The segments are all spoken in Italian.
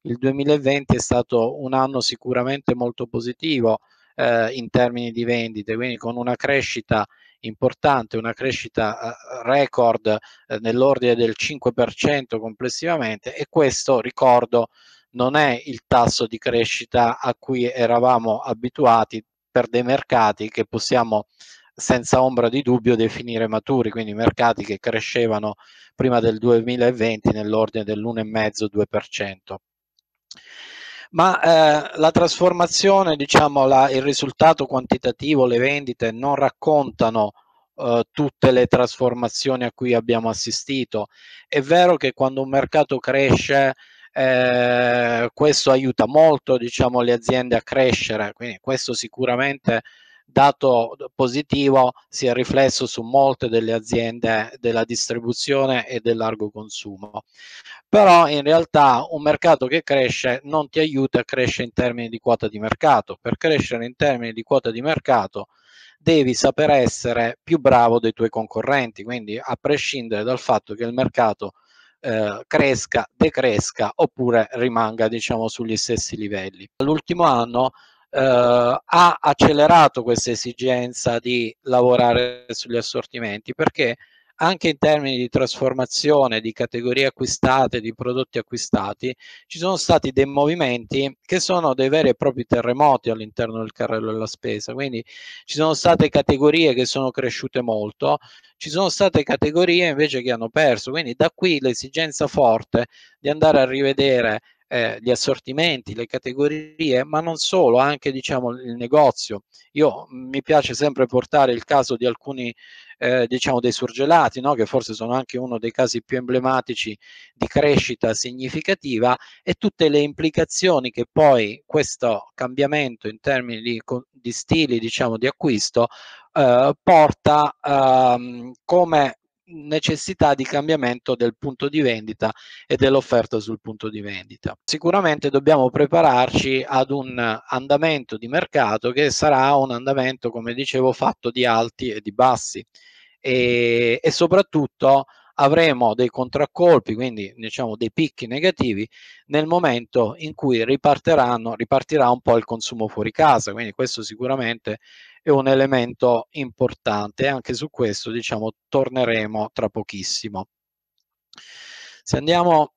il 2020 è stato un anno sicuramente molto positivo in termini di vendite, quindi con una crescita importante, una crescita record nell'ordine del 5% complessivamente, e questo, ricordo, non è il tasso di crescita a cui eravamo abituati per dei mercati che possiamo senza ombra di dubbio definire maturi, quindi mercati che crescevano prima del 2020 nell'ordine dell'1,5-2%. Ma la trasformazione, diciamo, il risultato quantitativo, le vendite non raccontano tutte le trasformazioni a cui abbiamo assistito. È vero che quando un mercato cresce questo aiuta molto, diciamo, le aziende a crescere, quindi questo sicuramente, dato positivo, si è riflesso su molte delle aziende della distribuzione e del largo consumo. Però in realtà un mercato che cresce non ti aiuta a crescere in termini di quota di mercato. Per crescere in termini di quota di mercato devi saper essere più bravo dei tuoi concorrenti, quindi a prescindere dal fatto che il mercato cresca, decresca oppure rimanga, diciamo, sugli stessi livelli. L'ultimo anno ha accelerato questa esigenza di lavorare sugli assortimenti, perché anche in termini di trasformazione di categorie acquistate, di prodotti acquistati, ci sono stati dei movimenti che sono dei veri e propri terremoti all'interno del carrello della spesa. Quindi ci sono state categorie che sono cresciute molto, ci sono state categorie invece che hanno perso, quindi da qui l'esigenza forte di andare a rivedere gli assortimenti, le categorie, ma non solo, anche, diciamo, il negozio. Io mi piace sempre portare il caso di alcuni diciamo dei surgelati, no? Che forse sono anche uno dei casi più emblematici di crescita significativa, e tutte le implicazioni che poi questo cambiamento in termini di stili, diciamo, di acquisto porta come necessità di cambiamento del punto di vendita e dell'offerta sul punto di vendita. Sicuramente dobbiamo prepararci ad un andamento di mercato che sarà un andamento, come dicevo, fatto di alti e di bassi, e soprattutto avremo dei contraccolpi, quindi, diciamo, dei picchi negativi nel momento in cui ripartirà un po' il consumo fuori casa, quindi questo sicuramente è un elemento importante, e anche su questo, diciamo, torneremo tra pochissimo. Se andiamo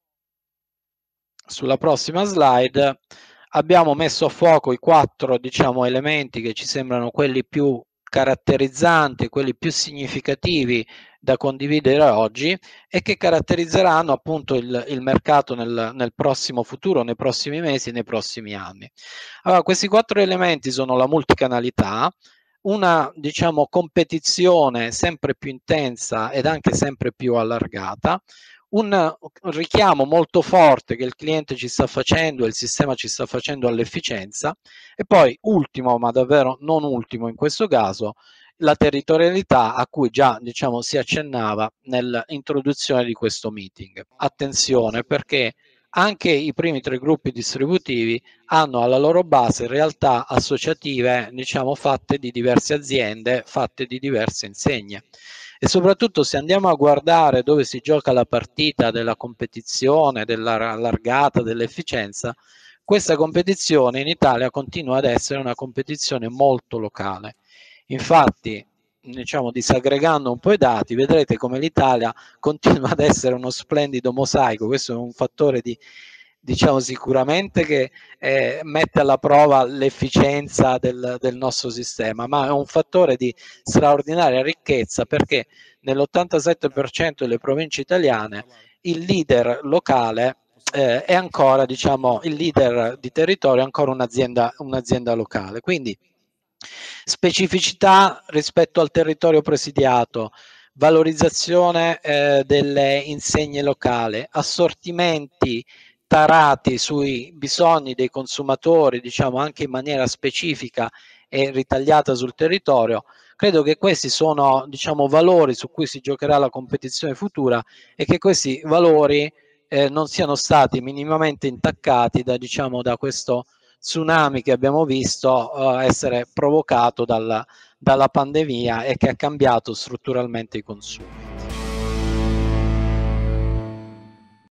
sulla prossima slide, abbiamo messo a fuoco i 4, diciamo, elementi che ci sembrano quelli più caratterizzanti, quelli più significativi da condividere oggi, e che caratterizzeranno appunto il mercato nel prossimo futuro, nei prossimi mesi, nei prossimi anni. Allora, questi 4 elementi sono la multicanalità, una, diciamo, competizione sempre più intensa ed anche sempre più allargata, un richiamo molto forte che il cliente ci sta facendo e il sistema ci sta facendo all'efficienza, e poi ultimo, ma davvero non ultimo in questo caso, la territorialità a cui già, diciamo, si accennava nell'introduzione di questo meeting. Attenzione, perché anche i primi 3 gruppi distributivi hanno alla loro base realtà associative, diciamo, fatte di diverse aziende, fatte di diverse insegne. E soprattutto, se andiamo a guardare dove si gioca la partita della competizione, dell'allargata, dell'efficienza, questa competizione in Italia continua ad essere una competizione molto locale. Infatti, diciamo, disaggregando un po' i dati, vedrete come l'Italia continua ad essere uno splendido mosaico. Questo è un fattore diciamo, sicuramente che mette alla prova l'efficienza del nostro sistema, ma è un fattore di straordinaria ricchezza, perché nell'87% delle province italiane il leader locale è ancora, diciamo, il leader di territorio è ancora un'azienda locale. Quindi specificità rispetto al territorio presidiato, valorizzazione delle insegne locali, assortimenti tarati sui bisogni dei consumatori, diciamo, anche in maniera specifica e ritagliata sul territorio. Credo che questi sono, diciamo, valori su cui si giocherà la competizione futura, e che questi valori non siano stati minimamente intaccati da, diciamo, da questo tsunami che abbiamo visto essere provocato dalla pandemia, e che ha cambiato strutturalmente i consumi.